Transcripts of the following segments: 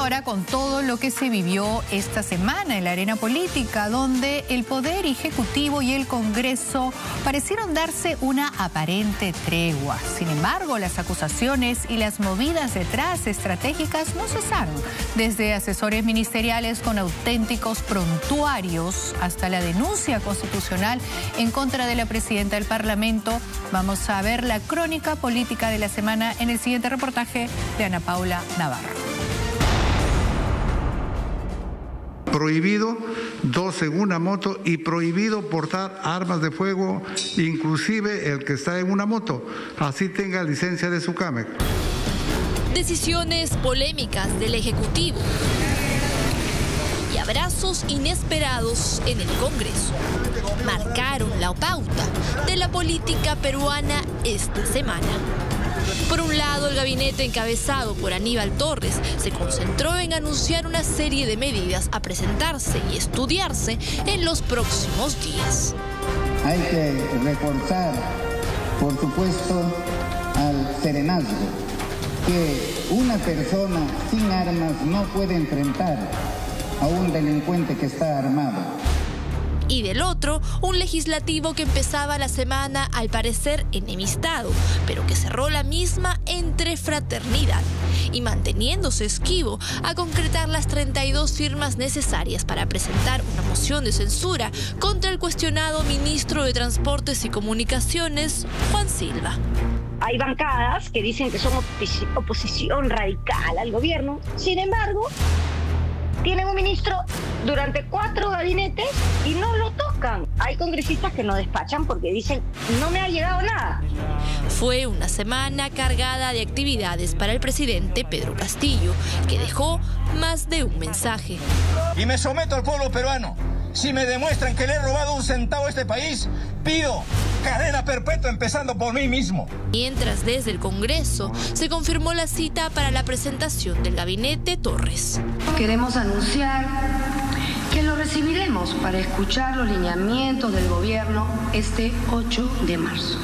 ahora con todo lo que se vivió esta semana en la arena política, donde el Poder Ejecutivo y el Congreso parecieron darse una aparente tregua. Sin embargo, las acusaciones y las movidas detrás estratégicas no cesaron, desde asesores ministeriales con auténticos prontuarios hasta la denuncia constitucional en contra de la presidenta del Parlamento. Vamos a ver la crónica política de la semana en el siguiente reportaje de Ana Paula Navarro. Prohibido 2 en una moto y prohibido portar armas de fuego, inclusive el que está en una moto, así tenga licencia de SUCAMEC. Decisiones polémicas del Ejecutivo y abrazos inesperados en el Congreso marcaron la pauta de la política peruana esta semana. Por un lado, el gabinete encabezado por Aníbal Torres se concentró en anunciar una serie de medidas a presentarse y estudiarse en los próximos días. Hay que reforzar, por supuesto, al serenazgo, que una persona sin armas no puede enfrentar a un delincuente que está armado. Y del otro, un legislativo que empezaba la semana al parecer enemistado, pero que cerró la misma entre fraternidad y manteniéndose esquivo a concretar las 32 firmas necesarias para presentar una moción de censura contra el cuestionado ministro de Transportes y Comunicaciones, Juan Silva. Hay bancadas que dicen que son oposición radical al gobierno, sin embargo, tienen un ministro durante 4 gabinetes y no lo tocan. Hay congresistas que no despachan porque dicen, no me ha llegado nada. Fue una semana cargada de actividades para el presidente Pedro Castillo, que dejó más de un mensaje. Y me someto al pueblo peruano. Si me demuestran que le he robado un centavo a este país, pido cadena perpetua empezando por mí mismo. Mientras desde el Congreso se confirmó la cita para la presentación del gabinete Torres. Queremos anunciar que lo recibiremos para escuchar los lineamientos del gobierno este 8 de marzo.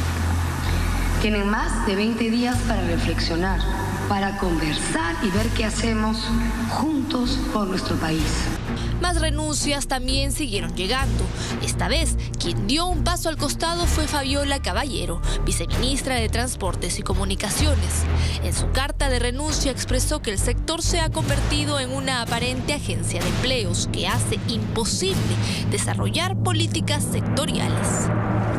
Tienen más de 20 días para reflexionar, para conversar y ver qué hacemos juntos por nuestro país. Más renuncias también siguieron llegando. Esta vez, quien dio un paso al costado fue Fabiola Caballero, viceministra de Transportes y Comunicaciones. En su carta de renuncia expresó que el sector se ha convertido en una aparente agencia de empleos que hace imposible desarrollar políticas sectoriales.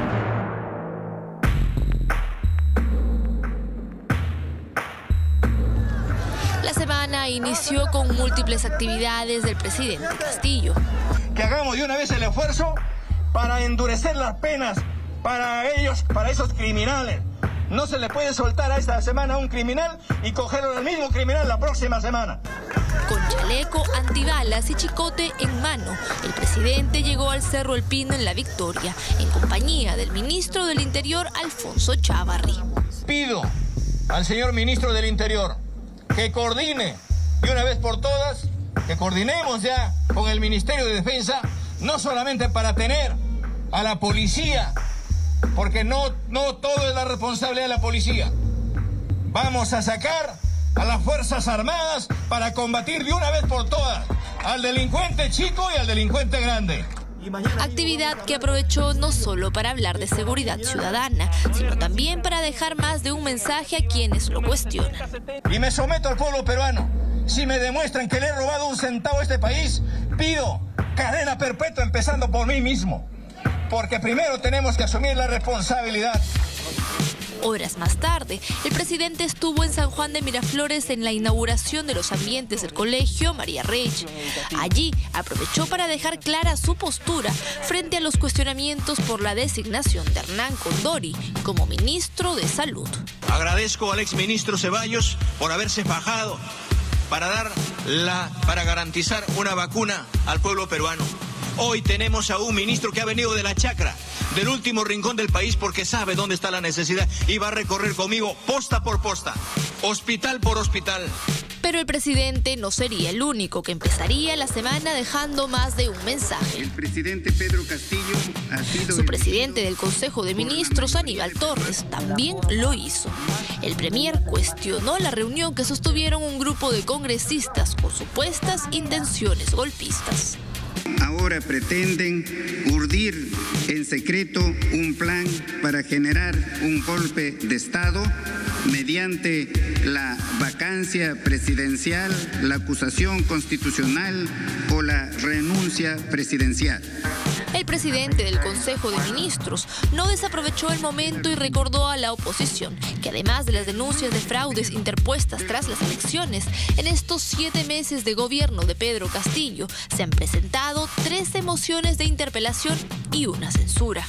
La semana inició con múltiples actividades del presidente Castillo. Que hagamos de una vez el esfuerzo para endurecer las penas para ellos, para esos criminales. No se le puede soltar a esta semana a un criminal y cogerlo al mismo criminal la próxima semana. Con chaleco, antibalas y chicote en mano, el presidente llegó al Cerro El Pino en La Victoria, en compañía del ministro del Interior, Alfonso Chávarri. Pido al señor ministro del Interior que coordine de una vez por todas, que coordinemos ya con el Ministerio de Defensa, no solamente para tener a la policía, porque no todo es la responsabilidad de la policía. Vamos a sacar a las Fuerzas Armadas para combatir de una vez por todas al delincuente chico y al delincuente grande. Actividad que aprovechó no solo para hablar de seguridad ciudadana, sino también para dejar más de un mensaje a quienes lo cuestionan. Y me someto al pueblo peruano. Si me demuestran que le he robado un centavo a este país, pido cadena perpetua empezando por mí mismo. Porque primero tenemos que asumir la responsabilidad. Horas más tarde, el presidente estuvo en San Juan de Miraflores en la inauguración de los ambientes del colegio María Reich. Allí aprovechó para dejar clara su postura frente a los cuestionamientos por la designación de Hernán Condori como ministro de Salud. Agradezco al exministro Ceballos por haberse fajado para garantizar una vacuna al pueblo peruano. Hoy tenemos a un ministro que ha venido de la chacra, del último rincón del país, porque sabe dónde está la necesidad y va a recorrer conmigo posta por posta, hospital por hospital, Pero el presidente no sería el único que empezaría la semana dejando más de un mensaje. El presidente Pedro Castillo ha sido... Su presidente del Consejo de Ministros, Aníbal Torres, también lo hizo. El premier cuestionó la reunión que sostuvieron un grupo de congresistas con supuestas intenciones golpistas. Ahora pretenden urdir en secreto un plan para generar un golpe de Estado mediante la vacancia presidencial, la acusación constitucional o la renuncia presidencial. El presidente del Consejo de Ministros no desaprovechó el momento y recordó a la oposición que además de las denuncias de fraudes interpuestas tras las elecciones, en estos 7 meses de gobierno de Pedro Castillo se han presentado 13 mociones de interpelación y una censura.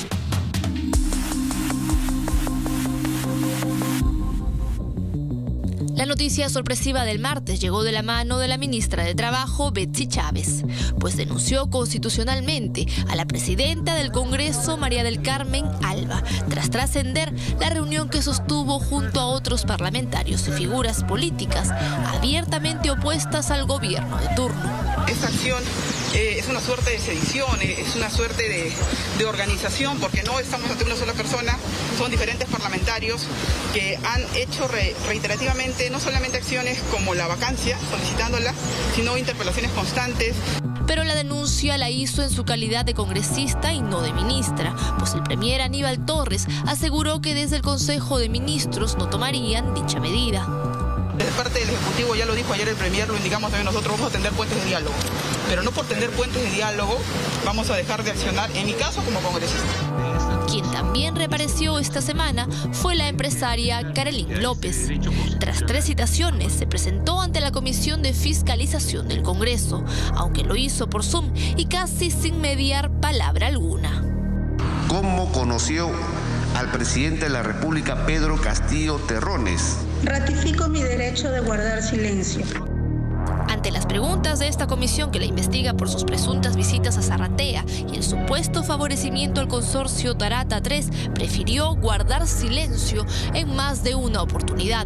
La noticia sorpresiva del martes llegó de la mano de la ministra de Trabajo, Betsy Chávez, pues denunció constitucionalmente a la presidenta del Congreso, María del Carmen Alba, tras trascender la reunión que sostuvo junto a otros parlamentarios y figuras políticas abiertamente opuestas al gobierno de turno. Esta acción es una suerte de sedición, es una suerte de organización, porque no estamos ante una sola persona, son diferentes parlamentarios que han hecho reiterativamente no solamente acciones como la vacancia, solicitándola, sino interpelaciones constantes. Pero la denuncia la hizo en su calidad de congresista y no de ministra, pues el premier Aníbal Torres aseguró que desde el Consejo de Ministros no tomarían dicha medida. Desde parte del Ejecutivo, ya lo dijo ayer el premier, lo indicamos también nosotros, vamos a tender puentes de diálogo. Pero no por tender puentes de diálogo vamos a dejar de accionar, en mi caso, como congresista. Quien también reapareció esta semana fue la empresaria Carolyn López. Tras 3 citaciones, se presentó ante la Comisión de Fiscalización del Congreso, aunque lo hizo por Zoom y casi sin mediar palabra alguna. ¿Cómo conoció al presidente de la República, Pedro Castillo Terrones? Ratifico mi derecho de guardar silencio. Ante las preguntas de esta comisión que la investiga por sus presuntas visitas a Zarratea y el supuesto favorecimiento al consorcio Tarata 3, prefirió guardar silencio en más de una oportunidad.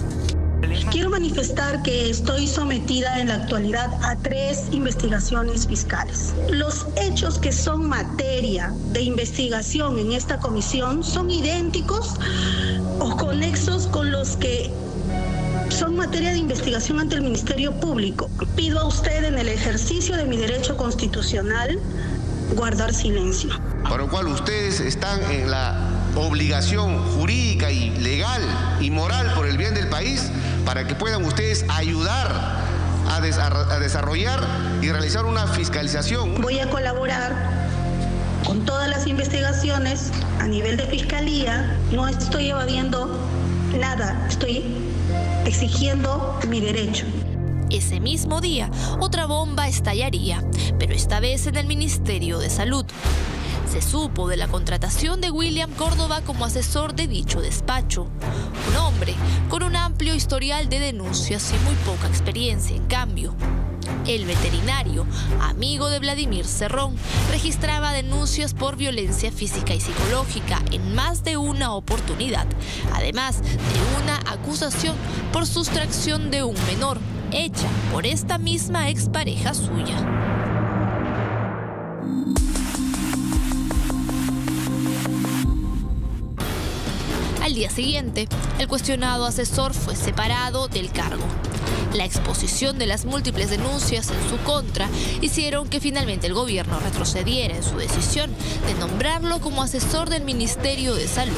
Quiero manifestar que estoy sometida en la actualidad a 3 investigaciones fiscales. Los hechos que son materia de investigación en esta comisión son idénticos o conexos con los que son materia de investigación ante el Ministerio Público. Pido a usted, en el ejercicio de mi derecho constitucional, guardar silencio. Para lo cual ustedes están en la obligación jurídica y legal y moral por el bien del país para que puedan ustedes ayudar a desarrollar y realizar una fiscalización. Voy a colaborar con todas las investigaciones a nivel de fiscalía. No estoy evadiendo nada, estoy exigiendo mi derecho. Ese mismo día, otra bomba estallaría, pero esta vez en el Ministerio de Salud. Se supo de la contratación de William Córdoba como asesor de dicho despacho. Un hombre con un amplio historial de denuncias y muy poca experiencia, en cambio. El veterinario, amigo de Vladimir Cerrón, registraba denuncias por violencia física y psicológica en más de una oportunidad, además de una acusación por sustracción de un menor, hecha por esta misma expareja suya. Al día siguiente, el cuestionado asesor fue separado del cargo. La exposición de las múltiples denuncias en su contra hicieron que finalmente el gobierno retrocediera en su decisión de nombrarlo como asesor del Ministerio de Salud.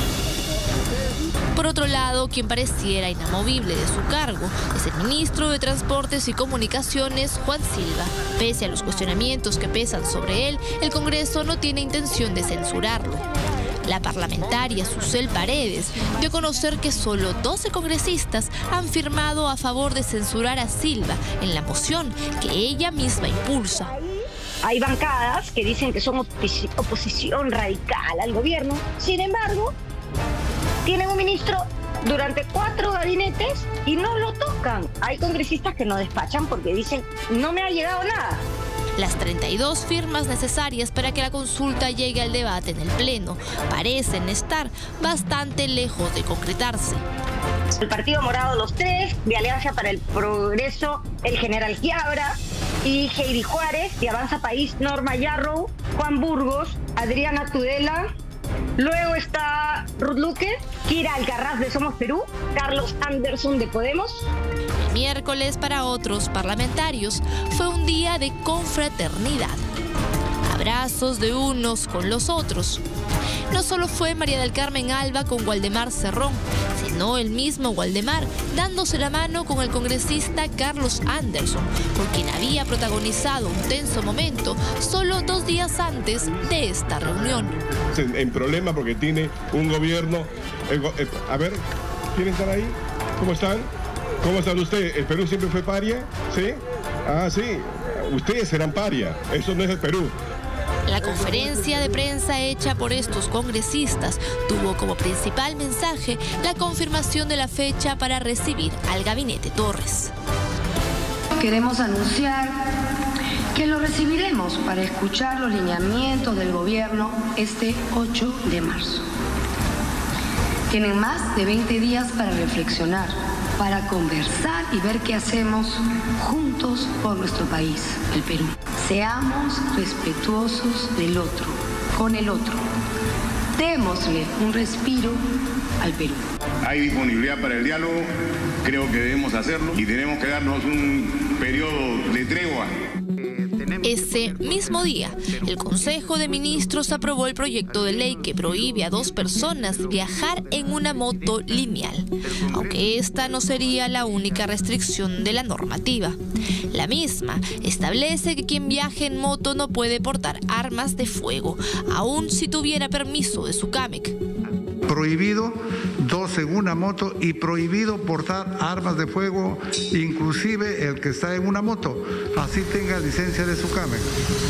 Por otro lado, quien pareciera inamovible de su cargo es el ministro de Transportes y Comunicaciones, Juan Silva. Pese a los cuestionamientos que pesan sobre él, el Congreso no tiene intención de censurarlo. La parlamentaria Susel Paredes dio a conocer que solo 12 congresistas han firmado a favor de censurar a Silva en la moción que ella misma impulsa. Hay bancadas que dicen que son oposición radical al gobierno. Sin embargo, tienen un ministro durante 4 gabinetes y no lo tocan. Hay congresistas que no despachan porque dicen, no me ha llegado nada. Las 32 firmas necesarias para que la consulta llegue al debate en el Pleno parecen estar bastante lejos de concretarse. El Partido Morado, los tres, de Alianza para el Progreso, el General Quiabra y Heidi Juárez, de Avanza País, Norma Yarrow, Juan Burgos, Adriana Tudela. Luego está Ruth Luque, Kira Alcaraz de Somos Perú, Carlos Anderson de Podemos. El miércoles para otros parlamentarios fue un día de confraternidad. Abrazos de unos con los otros. No solo fue María del Carmen Alba con Waldemar Cerrón, sino el mismo Waldemar dándose la mano con el congresista Carlos Anderson, por quien había protagonizado un tenso momento solo 2 días antes de esta reunión. En problema porque tiene un gobierno... a ver, ¿quieren estar ahí? ¿Cómo están? ¿Cómo están ustedes? ¿El Perú siempre fue paria? ¿Sí? Ah, sí. Ustedes serán paria. Eso no es el Perú. La conferencia de prensa hecha por estos congresistas tuvo como principal mensaje la confirmación de la fecha para recibir al gabinete Torres. Queremos anunciar que lo recibiremos para escuchar los lineamientos del gobierno este 8 de marzo. Tienen más de 20 días para reflexionar, para conversar y ver qué hacemos juntos por nuestro país, el Perú. Seamos respetuosos del otro, con el otro. Démosle un respiro al Perú. Hay disponibilidad para el diálogo, creo que debemos hacerlo y tenemos que darnos un periodo de tregua. Ese mismo día, el Consejo de Ministros aprobó el proyecto de ley que prohíbe a 2 personas viajar en una moto lineal, aunque esta no sería la única restricción de la normativa. La misma establece que quien viaje en moto no puede portar armas de fuego, aun si tuviera permiso de su CAMEC. Prohibido 2 en una moto y prohibido portar armas de fuego, inclusive el que está en una moto, así tenga licencia de su CAMEC.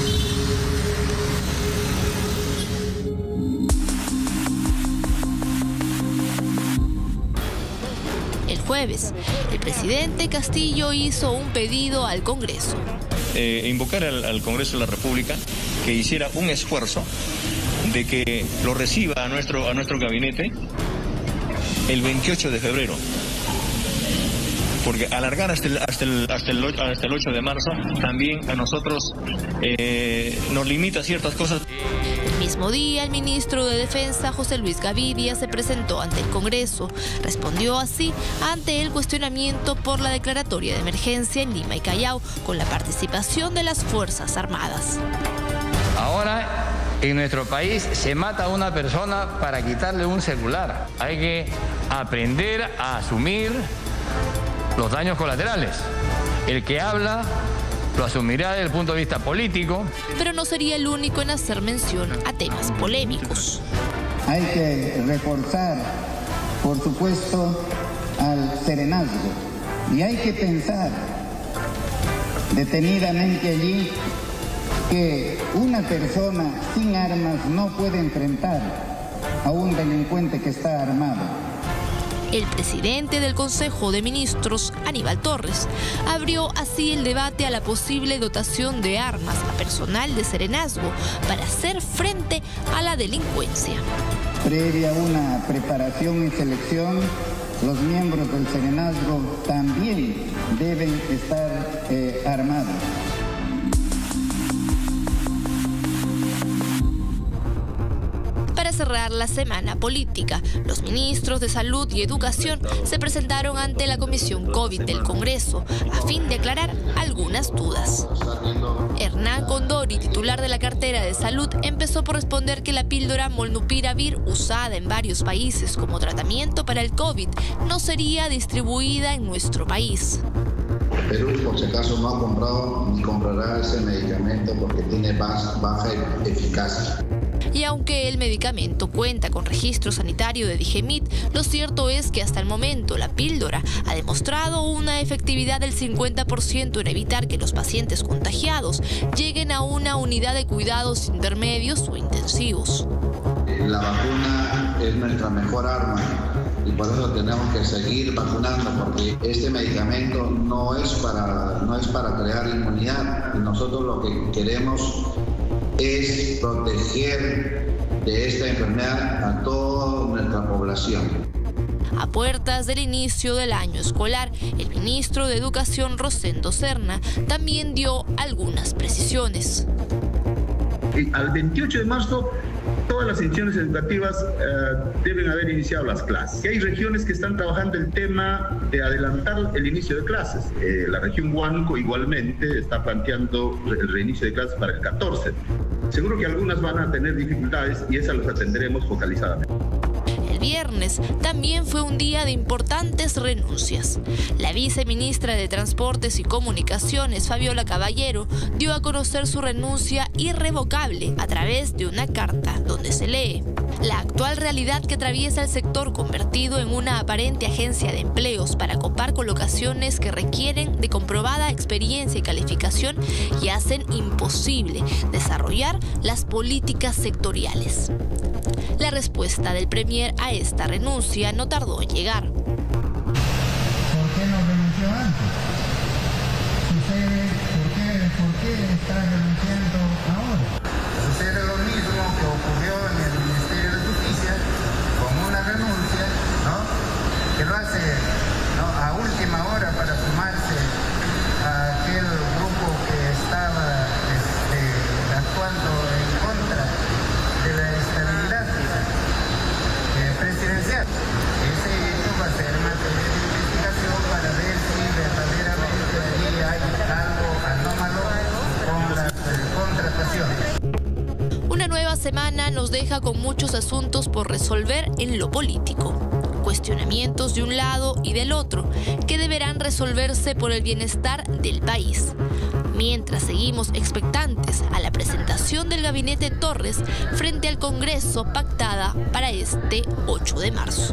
El jueves, el presidente Castillo hizo un pedido al Congreso. Invocar al Congreso de la República que hiciera un esfuerzo de que lo reciba a nuestro gabinete el 28 de febrero. Porque alargar hasta el 8 de marzo también a nosotros nos limita ciertas cosas. El mismo día, el ministro de Defensa, José Luis Gaviria, se presentó ante el Congreso. Respondió así ante el cuestionamiento por la declaratoria de emergencia en Lima y Callao, con la participación de las Fuerzas Armadas. Ahora, en nuestro país se mata a una persona para quitarle un celular. Hay que aprender a asumir los daños colaterales. El que habla lo asumirá desde el punto de vista político. Pero no sería el único en hacer mención a temas polémicos. Hay que reforzar, por supuesto, al serenazgo. Y hay que pensar detenidamente allí que una persona sin armas no puede enfrentar a un delincuente que está armado. El presidente del Consejo de Ministros, Aníbal Torres, abrió así el debate a la posible dotación de armas a personal de serenazgo para hacer frente a la delincuencia. Previa a una preparación y selección, los miembros del serenazgo también deben estar armados. Para cerrar la semana política, los ministros de Salud y Educación se presentaron ante la Comisión COVID del Congreso a fin de aclarar algunas dudas. Hernán Condori, titular de la cartera de Salud, empezó por responder que la píldora Molnupiravir, usada en varios países como tratamiento para el COVID, no sería distribuida en nuestro país. Perú, por si acaso, no ha comprado ni comprará ese medicamento porque tiene baja eficacia. Y aunque el medicamento cuenta con registro sanitario de Digemit, lo cierto es que hasta el momento la píldora ha demostrado una efectividad del 50% en evitar que los pacientes contagiados lleguen a una unidad de cuidados intermedios o intensivos. La vacuna es nuestra mejor arma y por eso tenemos que seguir vacunando, porque este medicamento no es para crear inmunidad. Y nosotros lo que queremos es proteger de esta enfermedad a toda nuestra población. A puertas del inicio del año escolar, el ministro de Educación, Rosendo Serna, también dio algunas precisiones. Al 28 de marzo, todas las instituciones educativas deben haber iniciado las clases. Y hay regiones que están trabajando el tema de adelantar el inicio de clases. La región Huánuco igualmente está planteando el reinicio de clases para el 14. Seguro que algunas van a tener dificultades y esas las atenderemos focalizadamente. El viernes también fue un día de importantes renuncias. La viceministra de Transportes y Comunicaciones, Fabiola Caballero, dio a conocer su renuncia irrevocable a través de una carta donde se lee: la actual realidad que atraviesa el sector, convertido en una aparente agencia de empleos para copar colocaciones que requieren de comprobada experiencia y calificación y hacen imposible desarrollar las políticas sectoriales. La respuesta del Premier a esta renuncia no tardó en llegar. ¿Por qué no renunció antes? ¿Por qué está renunciando ahora? Sucede lo mismo que ocurrió en el Ministerio de Justicia, con una renuncia, ¿no? Que lo hace, ¿no?, a última hora para sumarse a aquel grupo que estaba actuando en contra de la estabilidad presidencial. Ese hecho va a ser materia de investigación para ver si verdaderamente allí hay algo anómalo con las contrataciones. Una nueva semana nos deja con muchos asuntos por resolver en lo político. Cuestionamientos de un lado y del otro, que deberán resolverse por el bienestar del país. Mientras seguimos expectantes a la presentación del gabinete Torres frente al Congreso pactada para este 8 de marzo.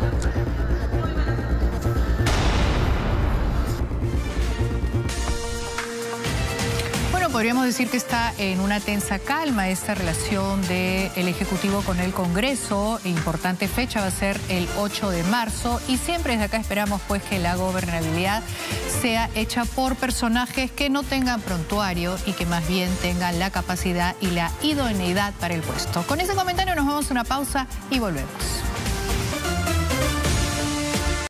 Podríamos decir que está en una tensa calma esta relación del Ejecutivo con el Congreso. Importante fecha va a ser el 8 de marzo y siempre desde acá esperamos pues que la gobernabilidad sea hecha por personajes que no tengan prontuario y que más bien tengan la capacidad y la idoneidad para el puesto. Con ese comentario nos vamos a una pausa y volvemos.